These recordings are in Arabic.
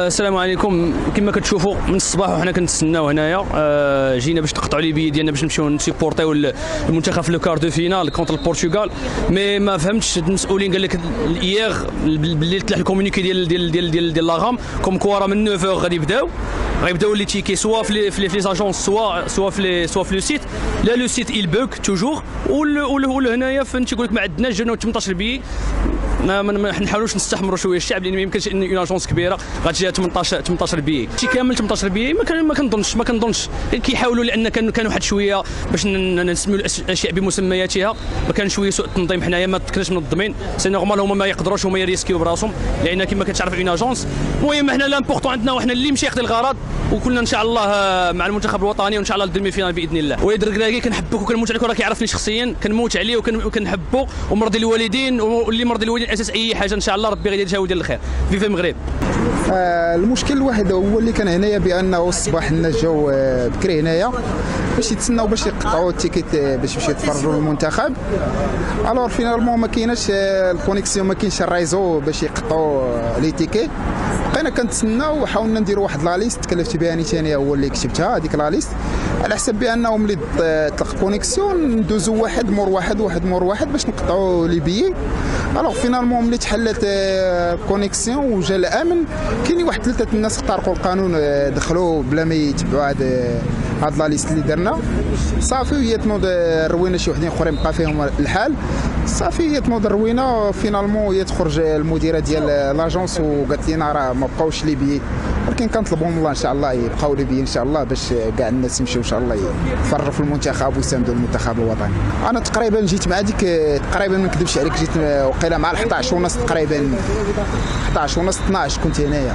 السلام عليكم. كما كتشوفوا من الصباح وحنا كنتسناو هنايا، جينا باش نقطعوا لي بي ديالنا باش نمشيو نسيبورتيو المنتخب في لو كار دو فينال كونتر البرتغال. مي ما فهمتش المسؤولين قال لك ايير بالليل طلع الكومونيكي ديال لاغام كوم كوا راه من 9 غادي غيبداو لي تيكي سوا في لي زاجونس سوا في لو سيت. لا لو سيت il bug toujours ولا هنايا فين تيقول لك ما عندناش جاونا 18 بي. ما نحاولوش نستحمروا شويه الشعب، لان ما يمكنش ان اون اجونس كبيره غتجيها 18 بي شي كامل 18 بي. ما كنظنش كيحاولوا، لان كان واحد شويه باش نسميو الاشياء بمسمياتها، ما كان شويه سوء التنظيم. حنايا ما كناش منظمين، سي نورمال هما ما يقدروش هما يريسكيو براسهم، لان كما كتعرف اون اجونس. المهم حنا لامبورطون عندنا وحنا اللي مشي يقضي الغرض، وكلنا ان شاء الله مع المنتخب الوطني وان شاء الله الدمي فينال باذن الله. وليد الركراكي كنحبوك وكنموت عليك، راه كيعرفني شخصيا، كنموت عليه وكنحبو ومرضي الوالدين، واللي مرضي الوالدين اساس اي حاجه ان شاء الله ربي غيدير جهه ودير الخير. فيفا المغرب. المشكل الواحد هو اللي كان هنايا، بانه الصباح الناس جاو بكري هنايا باش يتسناو باش يقطعوا التيكيت باش يمشيو يتفرجوا للمنتخب. الور فينالمون ما كايناش الكونيكسيون، ما كاينش الريزو باش يقطعوا لي تيكي. بقينا كنتسناو وحاولنا نديروا واحد لا ليست، تكلفت بها انا ثاني، هو اللي كتبتها هذيك لا ليست، على حسب بانه ملي طلق الكونيكسيون ندوزو واحد مور واحد باش نقطعوا لي بيي. الوغ فينالمون ملي تحلت الكونيكسيون وجا الامن، كاينين واحد 3 الناس اخترقوا القانون، دخلوا بلا ما يتبعوا هاد لا ليست اللي درنا. صافي هي تنوض روينا شي وحدين اخرين بقى فيهم الحال. صافي هي تنوض روينا فينالمون هي تخرج المديره ديال لاجونس وقالت لنا راه ما بقاوش لي بيي، ولكن كنطلبوا من الله ان شاء الله يبقاو لي بيي ان شاء الله، باش كاع الناس يمشيو ان شاء الله يتفرجوا في المنتخب ويساندوا المنتخب الوطني. انا تقريبا جيت مع ديك، تقريبا ما نكذبش عليك، جيت وقيله مع 11 ونص تقريبا، 11 ونص 12 كنت هنايا.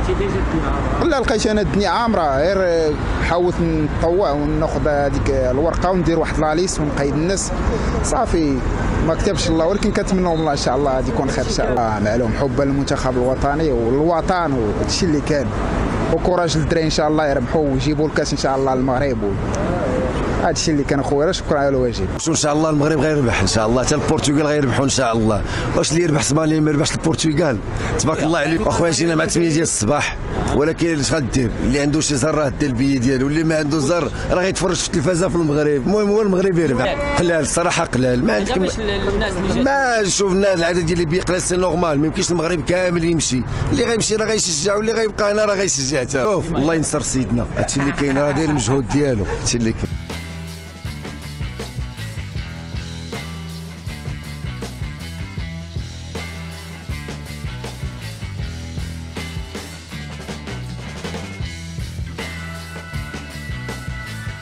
لا لقيت انا الدنيا عامره، غير حاولت نطوع وناخذ هذيك الورقه وندير واحد لا ليست ونقيد الناس. صافي ما كتبش الله، ولكن كنتمنوا من الله ان شاء الله غادي يكون خير ان شاء الله. معلوم حبا للمنتخب الوطني والوطن وهادشي اللي كان، وكوراج للدراري ان شاء الله يربحوا ويجيبوا الكاس ان شاء الله للمغرب. هذا الشيء اللي كان خويا، شكرا على الواجب. ان شاء الله المغرب غيربح ان شاء الله، حتى البرتغال غيربحوا ان شاء الله. واش اللي يربح اسبانيا ما يربحش البرتغال؟ تبارك الله عليك اخويا. جينا مع 8 ديال الصباح، ولكن اش غدير؟ اللي عنده شي زر راه دار البي ديالو، واللي ما عنده زر راه غيتفرج في التلفازه في المغرب. المهم هو المغرب يربح. قلال الصراحه قلال، ما عندك ما شوف الناس العدد ديال اللي بيقلال سي نورمال، ما يمكنش المغرب كامل يمشي. اللي غيمشي راه غيشجع، واللي غيبقى هنا راه غيشجع حتى. الله ينصر سيدنا، هادشي اللي كاين، راه داير المجهود ديالو، هادشي اللي كاين.